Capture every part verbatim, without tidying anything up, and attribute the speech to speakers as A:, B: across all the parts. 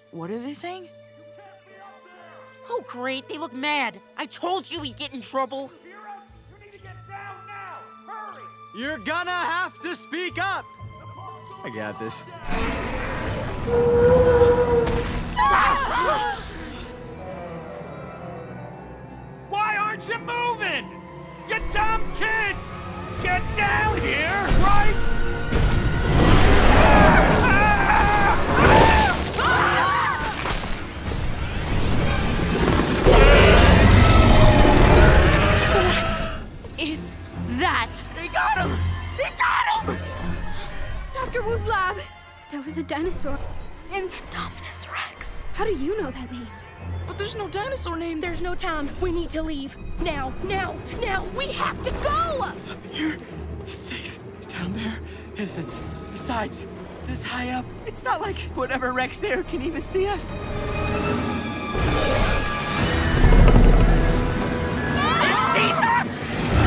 A: What are they saying?
B: Oh, great. They look mad. I told you we'd get in trouble.
C: You need to get down now. Hurry.
D: You're gonna have to speak up. I got this.
C: Why aren't you moving? You dumb kids! Get down here, right?
B: What is that? They got him! They got him!
E: Doctor Wu's lab. That was a dinosaur. Indominus Rex. How do you know that name?
A: But there's no dinosaur name.
F: There's no time. We need to leave. Now, now, now. We have to go!
D: Up here, it's safe. Down there isn't. Besides, this high up, it's not like whatever Rex there can even see us.
B: It sees us!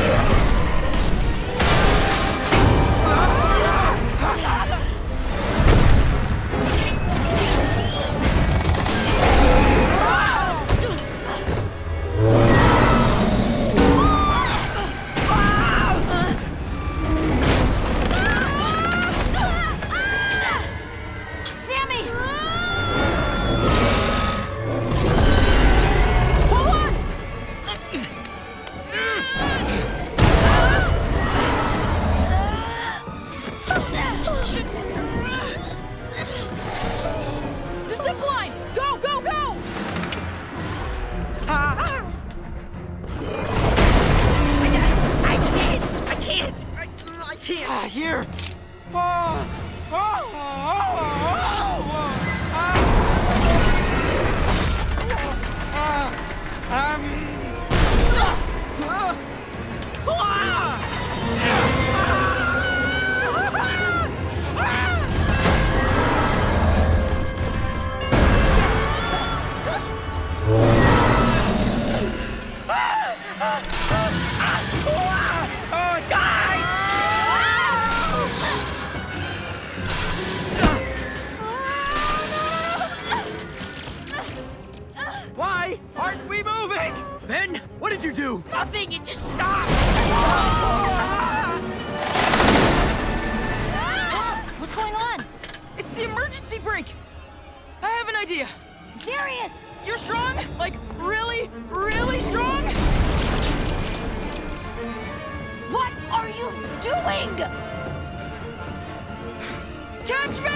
A: The zipline! Go, go, go!
B: Ah. I can't! I can't! I, I can't!
D: Ah, here. Oh, oh, oh, oh, oh, ah, um. Why aren't we moving? Ben, what did you do?
B: Nothing! It just stopped!
F: What's going on?
A: It's the emergency brake. I have an idea.
F: Darius!
A: You're strong? Like, really, really strong?
F: What are you doing?
A: Catch me!